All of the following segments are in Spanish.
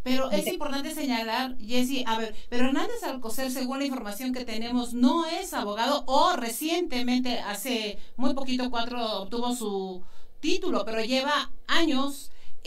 Pero es importante señalar, Jessy, a ver, pero Hernández Alcocer, según la información que tenemos, no es abogado o recientemente, hace muy poquito, 4, obtuvo su título, pero lleva años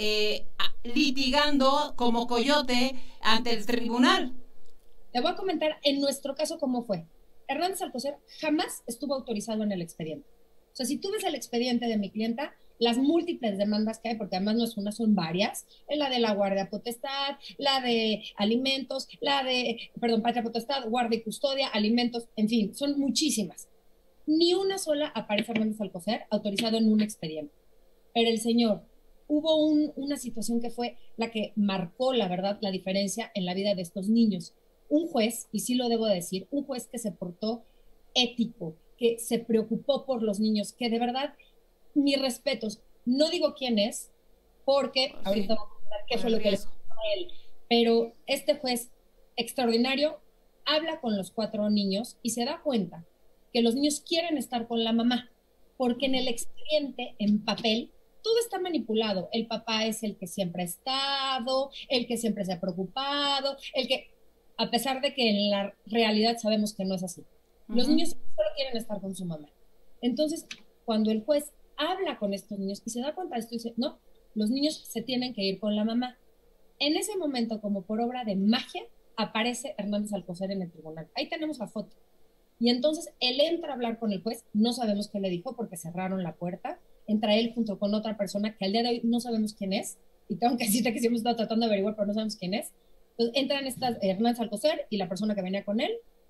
litigando como coyote ante el tribunal. Te voy a comentar en nuestro caso cómo fue. Hernández Alcocer jamás estuvo autorizado en el expediente. O sea, si tú ves el expediente de mi clienta, las múltiples demandas que hay, porque además no es una, son varias, es la de la guardia potestad, la de alimentos, la de, perdón, patria potestad, guardia y custodia, alimentos, en fin, son muchísimas. Ni una sola aparece Hernández Alcocer autorizado en un expediente. Pero el señor, hubo una situación que fue la que marcó, la verdad, la diferencia en la vida de estos niños. Un juez, y sí lo debo decir, un juez que se portó ético, que se preocupó por los niños, que de verdad, mis respetos, no digo quién es, porque Sí, ahorita vamos a contar qué fue lo que le pasó a él, pero este juez extraordinario habla con los 4 niños y se da cuenta que los niños quieren estar con la mamá, porque en el expediente, en papel, todo está manipulado. El papá es el que siempre ha estado, el que siempre se ha preocupado, el que, a pesar de que en la realidad sabemos que no es así. Los niños solo quieren estar con su mamá. Entonces, cuando el juez habla con estos niños y se da cuenta de esto, dice, no, los niños se tienen que ir con la mamá. En ese momento, como por obra de magia, aparece Hernández Alcocer en el tribunal. Ahí tenemos la foto. Y entonces él entra a hablar con el juez, no sabemos qué le dijo porque cerraron la puerta, entra él junto con otra persona que al día de hoy no sabemos quién es, y tengo que decirte que sí hemos estado tratando de averiguar, pero no sabemos quién es. Entonces entran estas, Hernández Alcocer y la persona que venía con él,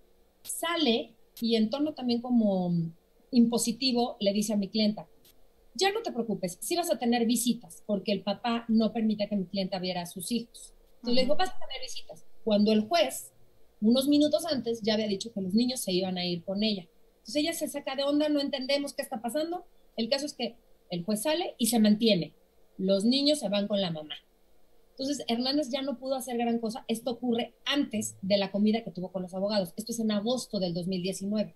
sale y en tono también como impositivo le dice a mi clienta, ya no te preocupes, sí vas a tener visitas, porque el papá no permite que mi clienta viera a sus hijos. Entonces le dijo, vas a tener visitas. Cuando el juez, unos minutos antes, ya había dicho que los niños se iban a ir con ella. Entonces ella se saca de onda, no entendemos qué está pasando. El caso es que el juez sale y se mantiene. Los niños se van con la mamá. Entonces Hernández ya no pudo hacer gran cosa. Esto ocurre antes de la comida que tuvo con los abogados. Esto es en agosto del 2019.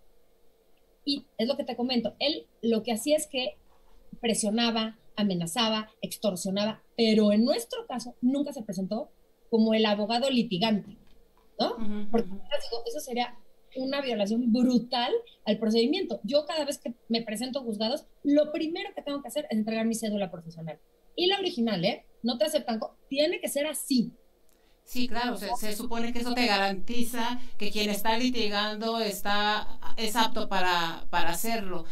Y es lo que te comento. Él lo que hacía es que presionaba, amenazaba, extorsionaba, pero en nuestro caso nunca se presentó como el abogado litigante, ¿no? Porque digo, eso sería una violación brutal al procedimiento. Yo cada vez que me presento a juzgados, lo primero que tengo que hacer es entregar mi cédula profesional. Y la original, ¿eh? No te aceptan, tiene que ser así. Sí, claro, se supone que eso te garantiza que quien está litigando es apto para hacerlo.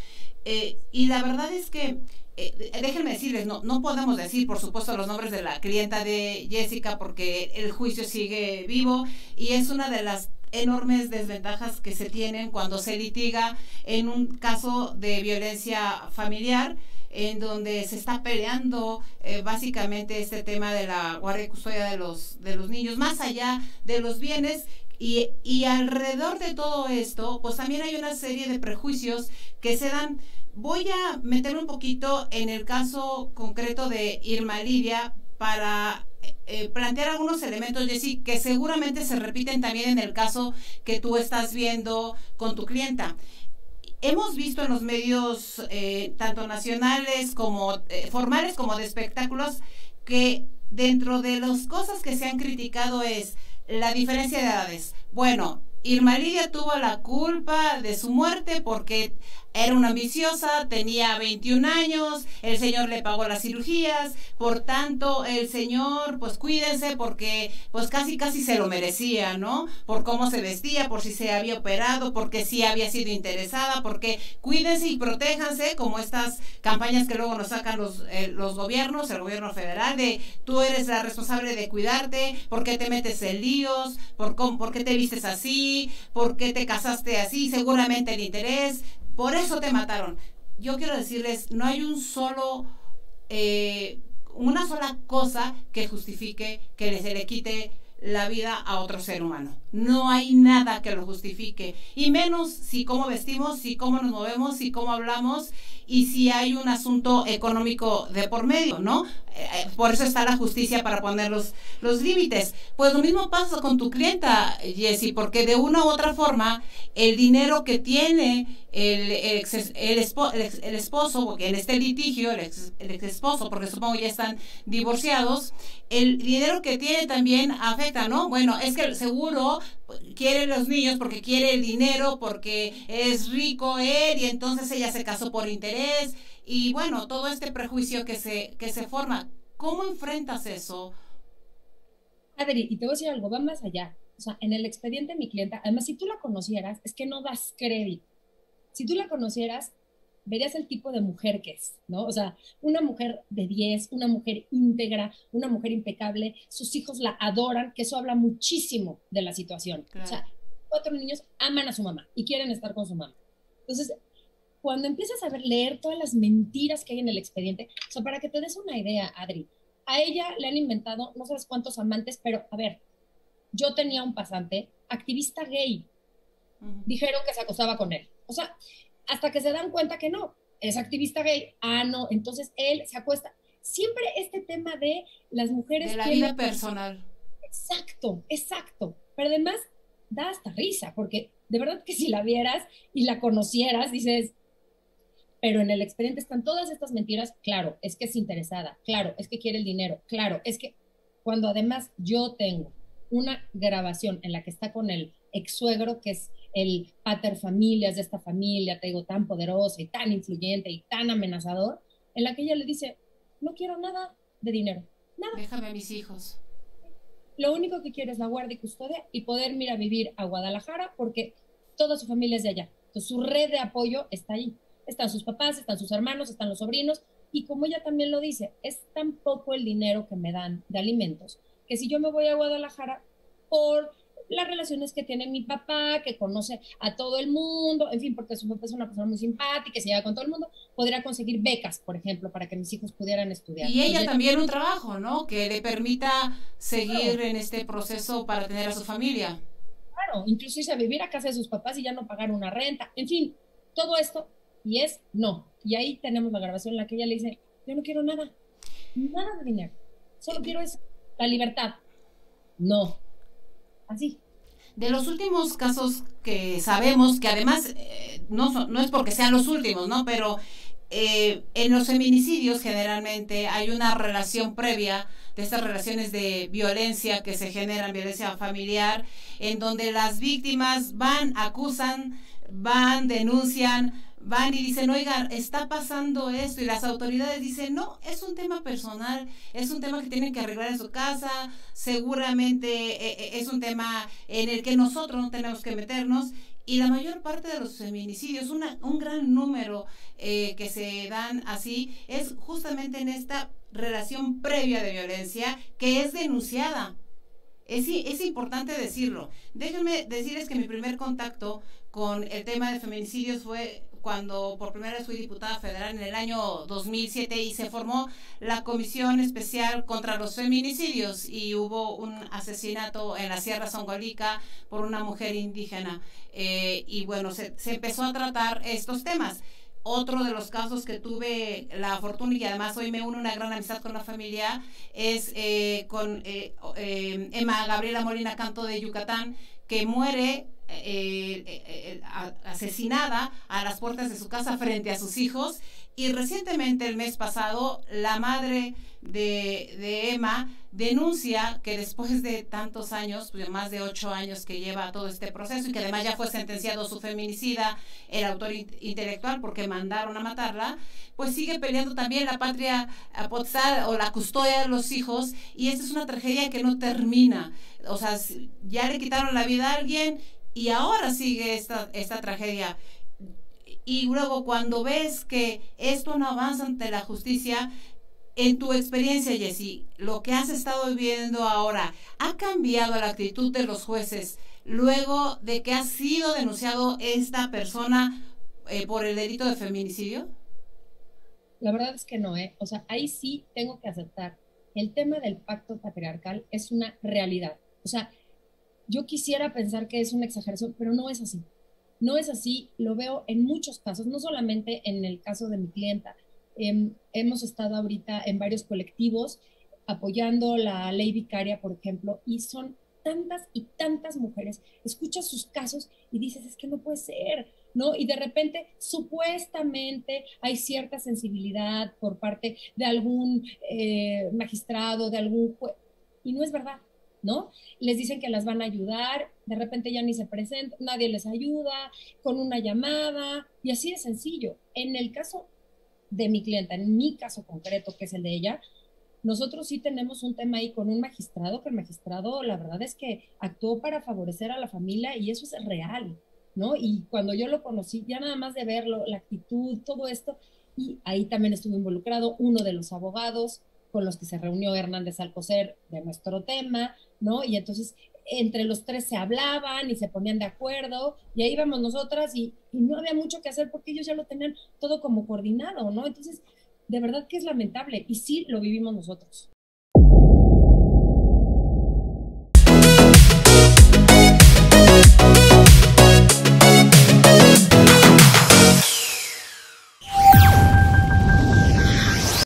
Y la verdad es que, déjenme decirles, no podemos decir, por supuesto, los nombres de la clienta de Jessica porque el juicio sigue vivo y es una de las enormes desventajas que se tienen cuando se litiga en un caso de violencia familiar en donde se está peleando básicamente este tema de la guardia y custodia de los niños, más allá de los bienes. Y alrededor de todo esto, pues también hay una serie de prejuicios que se dan. Voy a meterme un poquito en el caso concreto de Irma Lidia para plantear algunos elementos, Jessy, que seguramente se repiten también en el caso que tú estás viendo con tu clienta. Hemos visto en los medios, tanto nacionales como formales como de espectáculos, que dentro de las cosas que se han criticado es la diferencia de edades. Bueno, Irma Lidia tuvo la culpa de su muerte porque era una ambiciosa, tenía 21 años, el señor le pagó las cirugías, por tanto el señor, pues cuídense porque pues casi se lo merecía, ¿no? Por cómo se vestía, por si se había operado, porque sí había sido interesada, porque cuídense y protéjanse, como estas campañas que luego nos sacan los gobiernos, el gobierno federal, de tú eres la responsable de cuidarte, ¿por qué te metes en líos? ¿Por qué te vistes así? ¿Por qué te casaste así? Seguramente el interés, por eso te mataron. Yo quiero decirles, no hay una sola cosa que justifique que se le quite la vida a otro ser humano. No hay nada que lo justifique, y menos si cómo vestimos, si cómo nos movemos, si cómo hablamos, y si hay un asunto económico de por medio, ¿no? Por eso está la justicia, para poner los límites. Pues lo mismo pasa con tu clienta, Jessie, porque de una u otra forma, el dinero que tiene el esposo, porque en este litigio, el ex esposo, porque supongo ya están divorciados, el dinero que tiene también afecta, ¿no? Bueno, es que seguro quiere los niños porque quiere el dinero, porque es rico él, y entonces ella se casó por interés, y bueno, todo este prejuicio que se forma. ¿Cómo enfrentas eso? Adri, y te voy a decir algo, va más allá. O sea, en el expediente de mi clienta, además, si tú la conocieras, es que no das crédito. Si tú la conocieras, verías el tipo de mujer que es, ¿no? O sea, una mujer de 10, una mujer íntegra, una mujer impecable, sus hijos la adoran, que eso habla muchísimo de la situación. Claro. O sea, 4 niños aman a su mamá y quieren estar con su mamá. Entonces, cuando empiezas a leer todas las mentiras que hay en el expediente, o sea, para que te des una idea, Adri, a ella le han inventado no sabes cuántos amantes, pero a ver, yo tenía un pasante, activista gay, dijeron que se acostaba con él. O sea, hasta que se dan cuenta que no, es activista gay. Ah, no, entonces él se acuesta. Siempre este tema de las mujeres... De la vida personal. Exacto, exacto. Pero además da hasta risa, porque de verdad que si la vieras y la conocieras, dices, pero en el expediente están todas estas mentiras. Claro, es que es interesada, claro, es que quiere el dinero, claro, es que cuando además yo tengo una grabación en la que está con el ex suegro, que es el pater familias de esta familia, te digo, tan poderosa y tan influyente y tan amenazador, en la que ella le dice, no quiero nada de dinero, nada. Déjame a mis hijos. Lo único que quiero es la guardia y custodia y poder ir a vivir a Guadalajara porque toda su familia es de allá. Entonces su red de apoyo está ahí. Están sus papás, están sus hermanos, están los sobrinos, y como ella también lo dice, es tan poco el dinero que me dan de alimentos, que si yo me voy a Guadalajara por las relaciones que tiene mi papá, que conoce a todo el mundo, en fin, porque su papá es una persona muy simpática, que se lleva con todo el mundo, podría conseguir becas, por ejemplo, para que mis hijos pudieran estudiar. Y ella también un trabajo, ¿no? Que le permita seguir claro, en este proceso para tener a su familia. Claro, incluso irse a vivir a casa de sus papás y ya no pagar una renta, en fin, todo esto, y es no. Y ahí tenemos la grabación en la que ella le dice, yo no quiero nada, nada de dinero, solo quiero eso, la libertad. No, así. De los últimos casos que sabemos, que además no es porque sean los últimos, ¿no? Pero en los feminicidios generalmente hay una relación previa de estas relaciones de violencia que se generan, violencia familiar, en donde las víctimas van, acusan, van, denuncian, van y dicen, oigan, está pasando esto, y las autoridades dicen, no, es un tema personal, es un tema que tienen que arreglar en su casa, seguramente es un tema en el que nosotros no tenemos que meternos. Y la mayor parte de los feminicidios, un gran número que se dan así, es justamente en esta relación previa de violencia que es denunciada. Es importante decirlo. Déjenme decirles que mi primer contacto con el tema de feminicidios fue cuando por primera vez fui diputada federal en el año 2007, y se formó la Comisión Especial contra los Feminicidios, y hubo un asesinato en la Sierra Zongolica por una mujer indígena, y bueno, se empezó a tratar estos temas. Otro de los casos que tuve la fortuna, y además hoy me une una gran amistad con la familia, es con Emma Gabriela Molina Canto de Yucatán, que muere asesinada a las puertas de su casa frente a sus hijos. Y recientemente, el mes pasado, la madre de Emma denuncia que después de tantos años, pues más de 8 años que lleva todo este proceso, y que además ya fue sentenciado su feminicida, el autor intelectual, porque mandaron a matarla, pues sigue peleando también la patria potestad o la custodia de los hijos, y esta es una tragedia que no termina. O sea, ya le quitaron la vida a alguien y ahora sigue esta tragedia. Y luego, cuando ves que esto no avanza ante la justicia, en tu experiencia, Jessie, lo que has estado viviendo ahora, ¿ha cambiado la actitud de los jueces luego de que ha sido denunciado esta persona por el delito de feminicidio? La verdad es que no, ¿eh? O sea, ahí sí tengo que aceptar. El tema del pacto patriarcal es una realidad. O sea, yo quisiera pensar que es una exageración, pero no es así. No es así, lo veo en muchos casos, no solamente en el caso de mi clienta. Hemos estado ahorita en varios colectivos apoyando la ley vicaria, por ejemplo, y son tantas y tantas mujeres, escuchas sus casos y dices, es que no puede ser, ¿no? Y de repente, supuestamente hay cierta sensibilidad por parte de algún magistrado, de algún juez, y no es verdad, ¿no? Les dicen que las van a ayudar, de repente ya ni se presentan, nadie les ayuda, con una llamada, y así de sencillo. En el caso de mi clienta, en mi caso concreto, que es el de ella, nosotros sí tenemos un tema ahí con un magistrado, que el magistrado, la verdad es que actuó para favorecer a la familia y eso es real, ¿no? Y cuando yo lo conocí, ya nada más de verlo, la actitud, todo esto, y ahí también estuvo involucrado uno de los abogados con los que se reunió Hernández Alcocer de nuestro tema, ¿no? Y entonces entre los tres se hablaban y se ponían de acuerdo, y ahí íbamos nosotras y no había mucho que hacer porque ellos ya lo tenían todo como coordinado, ¿no? Entonces, de verdad que es lamentable y sí lo vivimos nosotros.